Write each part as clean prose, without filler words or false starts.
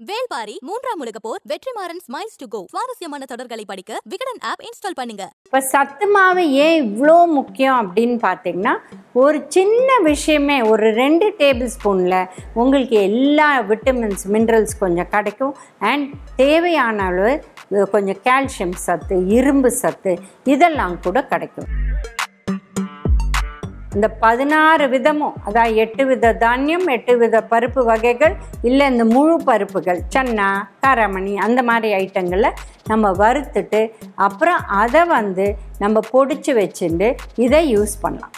வேல்பாரி மூன்றாம் உலக போர் வெற்றிமாறன் ஸ்மைல்ஸ் டு கோ சுவாரஸ்யமான தொடர்களை படிக்க விகடன் ஆப் இன்ஸ்டால் பண்ணுங்க. இப்போ சத்து மாவு ஏன் இவ்வளோ முக்கியம் அப்படின்னு பார்த்தீங்கன்னா, ஒரு சின்ன விஷயமே ஒரு 2 டேபிள் ஸ்பூனில் உங்களுக்கு எல்லா விட்டமின்ஸ் மினரல்ஸ் கொஞ்சம் கிடைக்கும். அண்ட் தேவையான அளவு கொஞ்சம் கால்சியம் சத்து, இரும்பு சத்து இதெல்லாம் கூட கிடைக்கும். இந்த 16 விதமும், அதாவது 8 வித தானியம், 8 வித பருப்பு வகைகள், இல்லை இந்த முழு பருப்புகள், சன்னா, காராமணி அந்த மாதிரி ஐட்டங்களை நம்ம வறுத்துட்டு அப்புறம் அதை நம்ம பொடிச்சு வச்சுட்டு இதை யூஸ் பண்ணலாம்.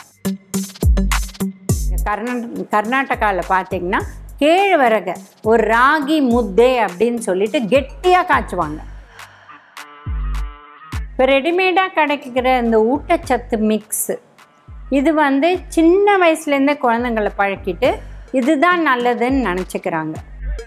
கர்நாடகாவில் பார்த்திங்கன்னா கேழ்வரகை ஒரு ராகி முத்தே அப்படின்னு சொல்லிட்டு கெட்டியாக காய்ச்சுவாங்க. இப்போ ரெடிமேடாக கிடைக்கிற இந்த ஊட்டச்சத்து மிக்ஸு இது சின்ன வயசுலேருந்தே குழந்தைங்களை பழக்கிட்டு இதுதான் நல்லதுன்னு நினச்சிக்கிறாங்க.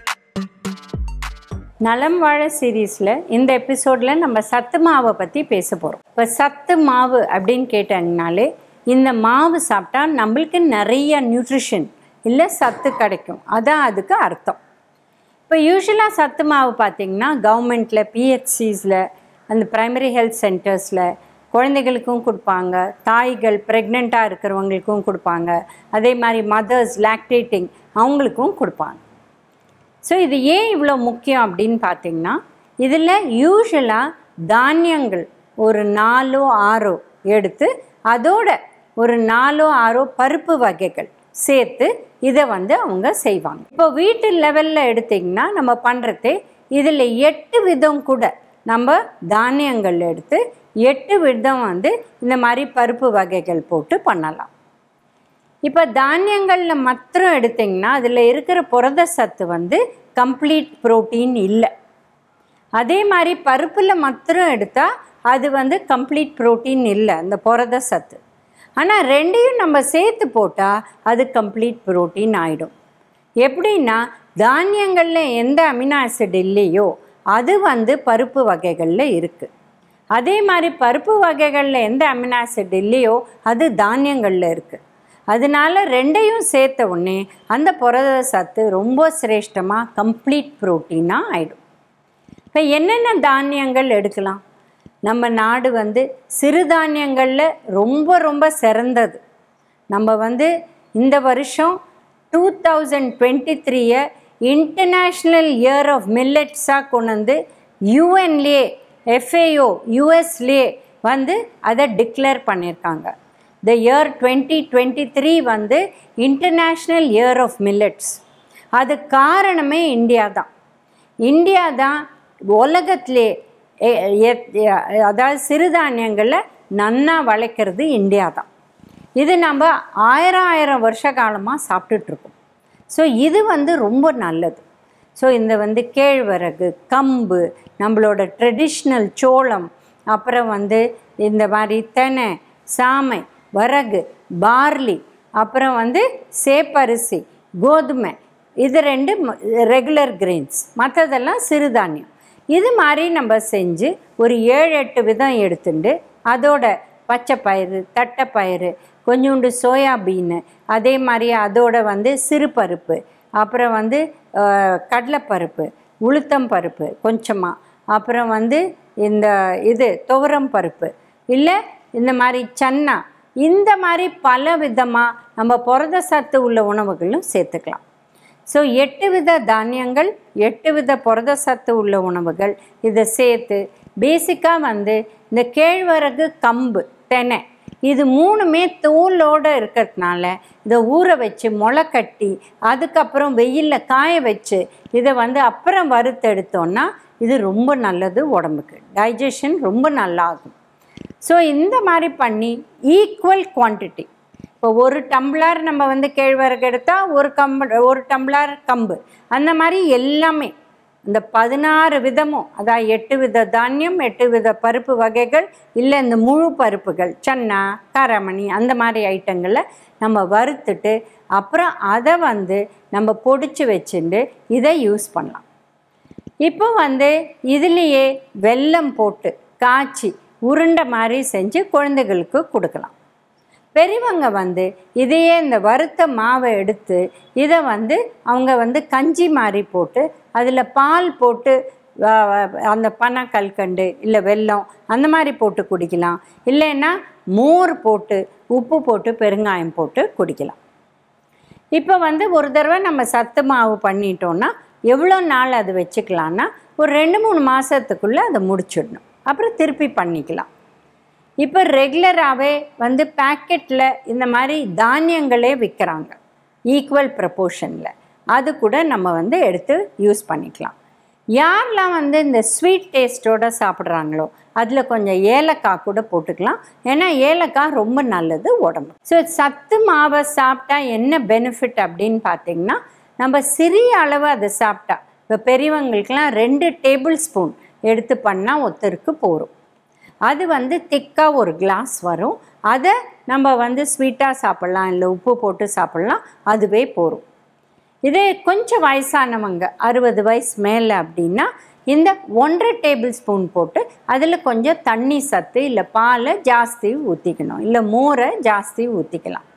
நலம் வாழ சீரீஸில் இந்த எபிசோடில் நம்ம சத்து மாவை பற்றி பேச போகிறோம். இப்போ சத்து மாவு அப்படின்னு கேட்டாங்கனாலே இந்த மாவு சாப்பிட்டா நம்மளுக்கு நிறைய நியூட்ரிஷன் இல்லை சத்து கிடைக்கும், அதான் அதுக்கு அர்த்தம். இப்போ யூஸ்வலாக சத்து மாவு பார்த்திங்கன்னா கவர்மெண்ட்டில், பிஹெச்சிஸில், அந்த ப்ரைமரி ஹெல்த் சென்டர்ஸில் குழந்தைகளுக்கும் கொடுப்பாங்க, தாய்கள் ப்ரெக்னெண்ட்டாக இருக்கிறவங்களுக்கும் கொடுப்பாங்க, அதே மாதிரி மதர்ஸ் லாக்டேட்டிங் அவங்களுக்கும் கொடுப்பாங்க. ஸோ இது ஏன் இவ்வளோ முக்கியம் அப்படின்னு பார்த்திங்கன்னா, இதில் யூஸ்வலாக தானியங்கள் ஒரு 4-6 எடுத்து அதோட ஒரு 4-6 பருப்பு வகைகள் சேர்த்து இதை அவங்க செய்வாங்க. இப்போ வீட்டு லெவலில் எடுத்திங்கன்னா நம்ம பண்ணுறது இதில் 8 விதம் கூட நம்ம தானியங்கள் எடுத்து 8 விதம் இந்த மாதிரி பருப்பு வகைகள் போட்டு பண்ணலாம். இப்போ தானியங்களில் மாத்திரம் எடுத்திங்கன்னா அதில் இருக்கிற புரத சத்து கம்ப்ளீட் ப்ரோட்டீன் இல்லை. அதே மாதிரி பருப்பில் மாத்திரம் எடுத்தால் அது கம்ப்ளீட் ப்ரோட்டீன் இல்லை, அந்த புரத சத்து. ஆனால் ரெண்டையும் நம்ம சேர்த்து போட்டால் அது கம்ப்ளீட் ப்ரோட்டீன் ஆகிடும். எப்படின்னா தானியங்களில் எந்த அமினோ ஆசிட் இல்லையோ அது பருப்பு வகைகளில் இருக்குது. அதே மாதிரி பருப்பு வகைகளில் எந்த அமினோ ஆசிட் இல்லையோ அது தானியங்களில் இருக்குது. அதனால ரெண்டையும் சேர்த்த உடனே அந்த புரத சத்து ரொம்ப சிரேஷ்டமாக கம்ப்ளீட் ப்ரோட்டீனாக ஆகிடும். இப்போ என்னென்ன தானியங்கள் எடுக்கலாம்? நம்ம நாடு சிறுதானியங்களில் ரொம்ப ரொம்ப சிறந்தது. நம்ம இந்த வருஷம் 2023 இன்டர்நேஷ்னல் இயர் ஆஃப் மில்லட்ஸாக கொண்டு யூஎன்லேயே, FAO யூஎஸ்லேயே அதை டிக்ளேர் பண்ணியிருக்காங்க. The year 2023 international year of millets. அது காரணமே இந்தியா தான். இந்தியா தான் உலகத்திலே அதாவது சிறுதானியங்களை நன்னா வளைக்கிறது இந்தியா தான். இது நம்ம 1000 வருஷ காலமாக சாப்பிட்டுட்ருக்கோம். ஸோ இது ரொம்ப நல்லது. ஸோ இந்த கேழ்வரகு, கம்பு, நம்மளோட ட்ரெடிஷ்னல் சோளம், அப்புறம் இந்த மாதிரி தெனை, சாமை, வரகு, பார்லி, அப்புறம் சேப்பரிசி, கோதுமை, இது 2 ரெகுலர் கிரெயின்ஸ், மற்றதெல்லாம் சிறுதானியம். இது மாதிரி நம்ம செஞ்சு ஒரு 7-8 விதம் எடுத்துட்டு அதோட பச்சை பயிறு, தட்டைப்பயிறு, கொஞ்சோண்டு சோயாபீனு, அதே மாதிரி அதோட சிறுபருப்பு, அப்புறம் கடலைப்பருப்பு, உளுத்தம் பருப்பு கொஞ்சமாக, அப்புறம் இந்த துவரம் பருப்பு, இல்லை இந்த மாதிரி சன்னா, இந்த மாதிரி பல விதமாக நம்ம புரத சத்து உள்ள உணவுகளும் சேர்த்துக்கலாம். ஸோ 8 வித தானியங்கள், 8 வித புரத சத்து உள்ள உணவுகள் இதை சேர்த்து பேசிக்காக இந்த கேழ்வரகு, கம்பு, தெனை இது 3மே தோலோடு இருக்கிறதுனால இதை ஊற வச்சு முளை கட்டி அதுக்கப்புறம் வெயிலில் காய வச்சு இதை அப்புறம் வறுத்தெடுத்தோன்னா இது ரொம்ப நல்லது, உடம்புக்கு டைஜஷன் ரொம்ப நல்லாகும். ஸோ இந்த மாதிரி பண்ணி ஈக்குவல் குவான்டிட்டி, இப்போ 1 டம்ளர் நம்ம கேழ்வரகு எடுத்தால் 1 டம்ளர் கம்பு, அந்த மாதிரி எல்லாமே இந்த 16 விதமும், அதாவது 8 வித தானியம், 8 வித பருப்பு வகைகள், இல்லை இந்த முழு பருப்புகள், சன்னா, காராமணி அந்த மாதிரி ஐட்டங்களை நம்ம வறுத்துட்டு அப்புறம் அதை நம்ம பொடிச்சு வச்சுட்டு இதை யூஸ் பண்ணலாம். இப்போ இதுலேயே வெல்லம் போட்டு காய்ச்சி உருண்டை மாதிரி செஞ்சு குழந்தைகளுக்கு கொடுக்கலாம். பெரியவங்க இதையே இந்த வறுத்த மாவை எடுத்து இதை அவங்க கஞ்சி மாதிரி போட்டு அதில் பால் போட்டு அந்த பனக்கல்கண்டு இல்லை வெல்லம் அந்த மாதிரி போட்டு குடிக்கலாம். இல்லைன்னா மோர் போட்டு உப்பு போட்டு பெருங்காயம் போட்டு குடிக்கலாம். இப்போ ஒரு தடவை நம்ம சத்து மாவு பண்ணிட்டோன்னா எவ்வளோ நாள் அது வச்சுக்கலான்னா ஒரு 2-3 மாதத்துக்குள்ளே அதை முடிச்சிடணும். அப்புறம் திருப்பி பண்ணிக்கலாம். இப்போ ரெகுலராகவே பேக்கெட்டில் இந்த மாதிரி தானியங்களே விற்கிறாங்க ஈக்குவல் ப்ரப்போர்ஷனில். அது கூட நம்ம எடுத்து யூஸ் பண்ணிக்கலாம். யாரெல்லாம் இந்த ஸ்வீட் டேஸ்ட்டோடு சாப்பிட்றாங்களோ அதில் கொஞ்சம் ஏலக்காய் கூட போட்டுக்கலாம். ஏன்னா ஏலக்காய் ரொம்ப நல்லது உடம்பு. ஸோ சத்து மாவை சாப்பிட்டா என்ன பெனிஃபிட் அப்படின்னு பார்த்திங்கன்னா, நம்ம சிறிய அளவு அதை சாப்பிட்டா, இப்போ பெரியவங்களுக்கெலாம் 2 டேபிள் ஸ்பூன் எடுத்து பண்ணால் ஒருத்தருக்கு போகும். அது திக்காக ஒரு கிளாஸ் வரும். அதை நம்ம ஸ்வீட்டாக சாப்பிட்லாம், இல்லை உப்பு போட்டு சாப்பிட்லாம், அதுவே போகும். இதே கொஞ்சம் வயசானவங்க 60 வயசு மேலே அப்படின்னா இந்த 1.5 டேபிள் ஸ்பூன் போட்டு அதில் கொஞ்சம் தண்ணி சத்து இல்லை பாலை ஜாஸ்தி ஊற்றிக்கணும், இல்லை மோரை ஜாஸ்தி ஊற்றிக்கலாம்.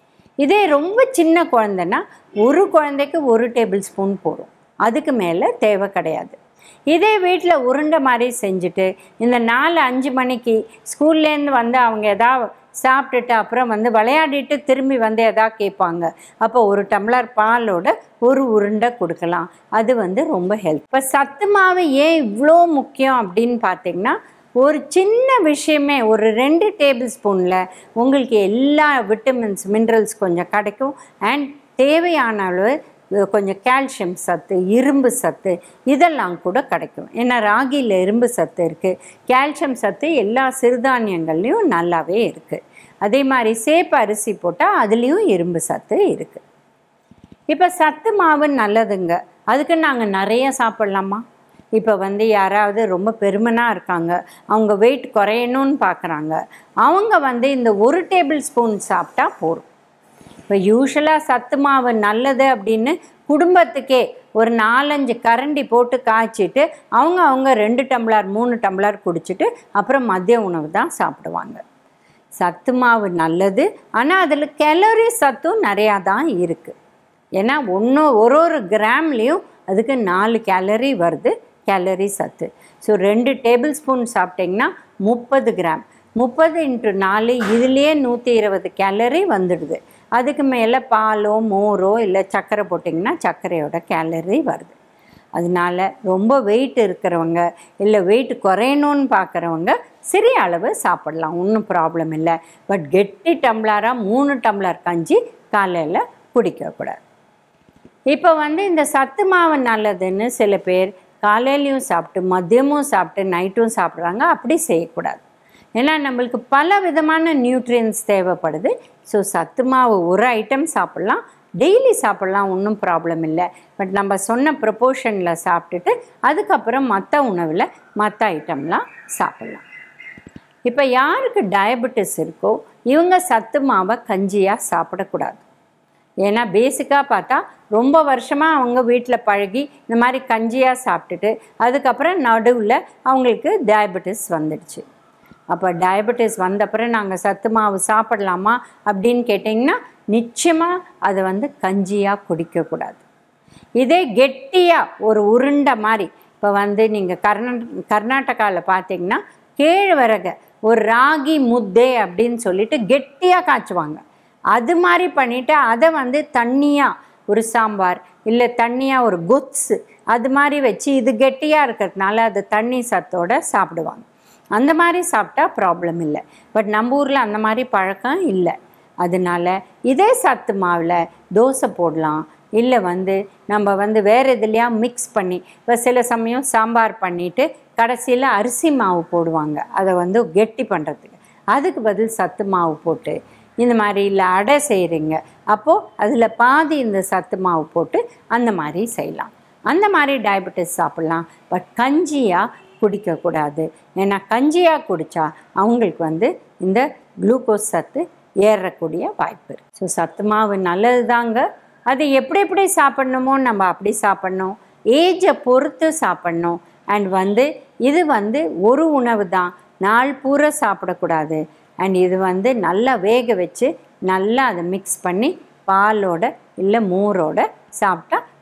இதே ரொம்ப சின்ன குழந்தைன்னா ஒரு குழந்தைக்கு 1 டேபிள் ஸ்பூன் போடும், அதுக்கு மேலே தேவை கிடையாது. இதே வீட்டில் உருண்டை மாதிரி செஞ்சுட்டு இந்த 4-5 மணிக்கு ஸ்கூல்லேருந்து அவங்க எதாவது சாப்பிட்டுட்டு அப்புறம் விளையாடிட்டு திரும்பி எதாவது கேட்பாங்க. அப்போ 1 டம்ளர் பாலோட ஒரு உருண்டை கொடுக்கலாம். அது ரொம்ப ஹெல்ப். இப்போ சத்து மாவு ஏன் இவ்வளோ முக்கியம் அப்படின்னு பார்த்திங்கன்னா, ஒரு சின்ன விஷயமே ஒரு 2 டேபிள் ஸ்பூனில் உங்களுக்கு எல்லா விட்டமின்ஸ் மினரல்ஸ் கொஞ்சம் கிடைக்கும். அண்ட் தேவையான அளவு கொஞ்சம் கால்சியம் சத்து, இரும்பு சத்து இதெல்லாம் கூட கிடைக்கும். ஏன்னா ராகியில் இரும்பு சத்து இருக்குது, கால்சியம் சத்து எல்லா சிறுதானியங்கள்லேயும் நல்லாவே இருக்குது. அதே மாதிரி சேப்பு அரிசி போட்டால் அதுலேயும் இரும்பு சத்து இருக்குது. இப்போ சத்து மாவு நல்லதுங்க, அதுக்கு நாங்கள் நிறைய சாப்பிட்லாமா? இப்போ யாராவது ரொம்ப பெருமனாக இருக்காங்க, அவங்க வெயிட் குறையணும்னு பார்க்குறாங்க, அவங்க இந்த 1 டேபிள் ஸ்பூன் சாப்பிட்டா போதும். இப்போ யூஸ்வலாக சத்து மாவு நல்லது அப்படின்னு குடும்பத்துக்கே ஒரு 4-5 கரண்டி போட்டு காய்ச்சிட்டு அவங்க 2 டம்ளர் 3 டம்ளர் குடிச்சிட்டு அப்புறம் மதிய உணவு தான் சாப்பிடுவாங்க. சத்து மாவு நல்லது, ஆனால் அதில் கேலரி சத்தும் நிறையா தான் இருக்குது. ஏன்னா ஒரு கிராம்லேயும் அதுக்கு 4 கேலரி வருது கேலரி சத்து. ஸோ 2 டேபிள் ஸ்பூன் சாப்பிட்டிங்கன்னா 30 கிராம், 30 × 4 இதுலேயே 120 கேலரி வந்துடுது. அதுக்கு மேலே பாலோ மோரோ இல்லை சர்க்கரை போட்டிங்கன்னா சர்க்கரையோட கேலரி வருது. அதனால் ரொம்ப வெயிட் இருக்கிறவங்க இல்லை வெயிட் குறையணும்னு பார்க்குறவங்க சிறிய அளவு சாப்பிடலாம், ஒன்றும் ப்ராப்ளம் இல்லை. பட் கெட்டி டம்ளராக 3 டம்ளர் கஞ்சி காலையில் குடிக்கக்கூடாது. இப்போ இந்த சத்து மாவு நல்லதுன்னு சில பேர் காலையிலையும் சாப்பிட்டு மதியமும் சாப்பிட்டு நைட்டும் சாப்பிட்றாங்க. அப்படி செய்யக்கூடாது. ஏன்னா நம்மளுக்கு பல விதமான நியூட்ரியன்ஸ் தேவைப்படுது. ஸோ சத்து மாவு ஒரு ஐட்டம் சாப்பிட்லாம், டெய்லி சாப்பிட்லாம், ஒன்றும் ப்ராப்ளம் இல்லை. பட் நம்ம சொன்ன ப்ரொப்போர்ஷனில் சாப்பிட்டுட்டு அதுக்கப்புறம் மற்ற உணவில் மற்ற ஐட்டம்லாம் சாப்பிட்லாம். இப்போ யாருக்கு டயபெட்டிஸ் இருக்கோ இவங்க சத்து மாவை கஞ்சியாக சாப்பிடக்கூடாது. ஏன்னா பேசிக்காக பார்த்தா ரொம்ப வருஷமாக அவங்க வீட்டில் பழகி இந்த மாதிரி கஞ்சியாக சாப்பிட்டுட்டு அதுக்கப்புறம் நடுவில் அவங்களுக்கு டயபெட்டிஸ் வந்துடுச்சு. அப்போ டயபெட்டிஸ் வந்தப்புறம் நாங்கள் சத்து மாவு சாப்பிடலாமா அப்படின்னு கேட்டிங்கன்னா நிச்சயமாக அதை கஞ்சியாக குடிக்கக்கூடாது. இதே கெட்டியாக ஒரு உருண்டை மாதிரி இப்போ நீங்கள் கர்நாடகாவில் பார்த்தீங்கன்னா கேழ்வரகை ஒரு ராகி முத்தே அப்படின்னு சொல்லிட்டு கெட்டியாக காய்ச்சுவாங்க. அது மாதிரி பண்ணிவிட்டு அதை தண்ணியாக ஒரு சாம்பார் இல்லை தண்ணியாக ஒரு கொத்ஸு அது மாதிரி வச்சு இது கெட்டியாக இருக்கிறதுனால அது தண்ணி சத்தோடு சாப்பிடுவாங்க. அந்த மாதிரி சாப்பிட்டா ப்ராப்ளம் இல்லை. பட் நம்ம ஊரில் அந்த மாதிரி பழக்கம் இல்லை. அதனால் இதே சத்து மாவில் தோசை போடலாம், இல்லை நம்ம வேறு எதுலையா மிக்ஸ் பண்ணி இப்போ சில சமயம் சாம்பார் பண்ணிவிட்டு கடைசியில் அரிசி மாவு போடுவாங்க அதை கெட்டி பண்ணுறதுக்கு. அதுக்கு பதில் சத்து மாவு போட்டு இந்த மாதிரி இல்லை அடை செய்கிறீங்க, அப்போது அதில் பாதி இந்த சத்து மாவு போட்டு அந்த மாதிரி செய்யலாம். அந்த மாதிரி டயபெட்டிஸ் சாப்பிட்லாம். பட் கஞ்சியாக குடிக்கக்கூடாது. ஏன்னா கஞ்சியாக குடித்தா அவங்களுக்கு இந்த குளுக்கோஸ் சத்து ஏறக்கூடிய வாய்ப்பு இருக்குது. ஸோ சத்து மாவு நல்லது தாங்க. அது எப்படி சாப்பிட்ணுமோ நம்ம அப்படி சாப்பிட்ணும், ஏஜை பொறுத்து சாப்பிட்ணும். அண்ட் இது ஒரு உணவு தான், நாள் பூரா சாப்பிடக்கூடாது. அண்ட் இது நல்லா வேக வச்சு நல்லா அதை மிக்ஸ் பண்ணி பாலோட இல்லை மோரோட சாப்பிட்டா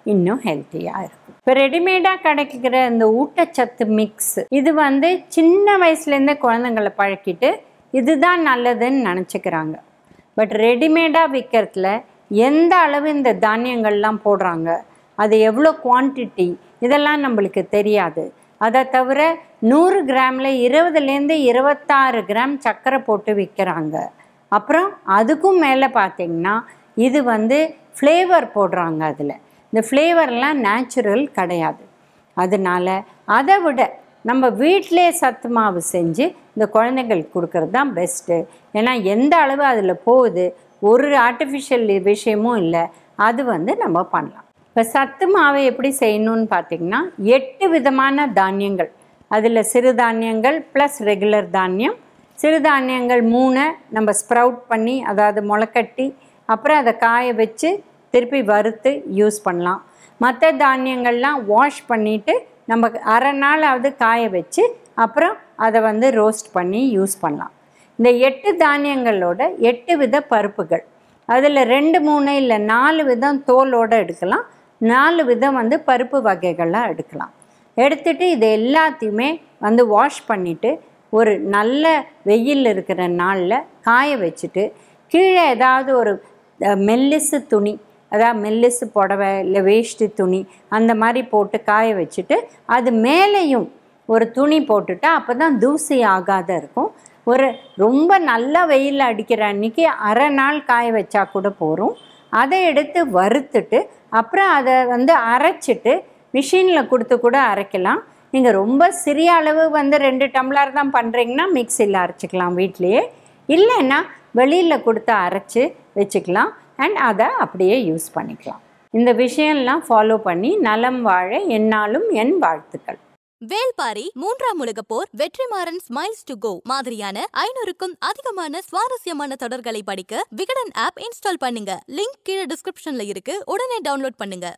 இன்னும் ஹெல்த்தியாக இருக்கும். இப்போ ரெடிமேடாக கிடைக்கிற இந்த ஊட்டச்சத்து மிக்ஸ் இது வந்து சின்ன வயசுலேருந்தே குழந்தைங்களை பழக்கிட்டு இதுதான் நல்லதுன்னு நினச்சிக்கிறாங்க. பட் ரெடிமேடாக விற்கிறதுல எந்த அளவு இந்த தானியங்கள்லாம் போடுறாங்க, அது எவ்வளோ குவான்டிட்டி, இதெல்லாம் நம்மளுக்கு தெரியாது. அதை தவிர 100 கிராமில் 20லேருந்து 26 கிராம் சர்க்கரை போட்டு விற்கிறாங்க. அப்புறம் அதுக்கும் மேலே பார்த்திங்கன்னா இது வந்து ஃப்ளேவர் போடுறாங்க. அதில் இந்த ஃப்ளேவர்லாம் நேச்சுரல் கிடையாது. அதனால் அதை விட நம்ம வீட்டிலே சத்து மாவு செஞ்சு இந்த குழந்தைங்களுக்கு கொடுக்கறது தான் பெஸ்ட்டு. ஏன்னா எந்த அளவு அதில் போகுது, ஒரு ஆர்டிஃபிஷியல் விஷயமும் இல்லை, அது வந்து நம்ம பண்ணலாம். இப்போ சத்து மாவு எப்படி செய்யணும்னு பார்த்திங்கன்னா 8 விதமான தானியங்கள், அதில் சிறுதானியங்கள் ப்ளஸ் ரெகுலர் தானியம். சிறுதானியங்கள் 3 நம்ம ஸ்ப்ரவுட் பண்ணி, அதாவது முளைக்கட்டி அப்புறம் அதை காய வச்சு திருப்பி வறுத்து யூஸ் பண்ணலாம். மற்ற தானியங்கள்லாம் வாஷ் பண்ணிவிட்டு நம்ம அரை நாளாவது காய வச்சு அப்புறம் அதை வந்து ரோஸ்ட் பண்ணி யூஸ் பண்ணலாம். இந்த 8 தானியங்களோட 8 வித பருப்புகள், அதில் 2, 3 இல்லை 4 விதம் தோலோடு எடுக்கலாம், 4 விதம் வந்து பருப்பு வகைகளாக எடுக்கலாம். எடுத்துகிட்டு இது எல்லாத்தையுமே வந்து வாஷ் பண்ணிவிட்டு ஒரு நல்ல வெயில் இருக்கிற நாளில் காய வச்சுட்டு கீழே ஏதாவது ஒரு மெல்லிசு துணி, அதாவது மெல்லிசு புடவை இல்லை வேஷ்டி துணி அந்த மாதிரி போட்டு காய வச்சுட்டு அது மேலேயும் ஒரு துணி போட்டுட்டா அப்போ தான் தூசி ஆகாத இருக்கும். ஒரு ரொம்ப நல்ல வெயில் அடிக்கிற அன்றைக்கி அரை நாள் காய வச்சா கூட போகும். அதை எடுத்து வறுத்துட்டு அப்புறம் அதை வந்து அரைச்சிட்டு மிஷினில் கொடுத்து கூட அரைக்கலாம். நீங்கள் ரொம்ப சிறிய அளவு வந்து 2 டம்ளர் தான் பண்ணுறீங்கன்னா மிக்சியில் அரைச்சிக்கலாம் வீட்லேயே, இல்லைன்னா வெளியில் கொடுத்து அரைச்சி வச்சுக்கலாம் அண்ட் அதை அப்படியே யூஸ் பண்ணிக்கலாம். இந்த விஷயம்லாம் ஃபாலோ பண்ணி நலம் வாழ என்னாலும் என் வாழ்த்துக்கள். வேல்பாரி 3ஆம் உலகப் போர், வெற்றிமாறன் ஸ்மைல்ஸ் டு கோ மாதிரியான 500க்கும் அதிகமான சுவாரஸ்யமான தொடர்களை படிக்க விகடன் ஆப் இன்ஸ்டால் பண்ணுங்க. லிங்க் கீழே டிஸ்கிரிப்ஷன்ல இருக்கு, உடனே டவுன்லோட் பண்ணுங்க.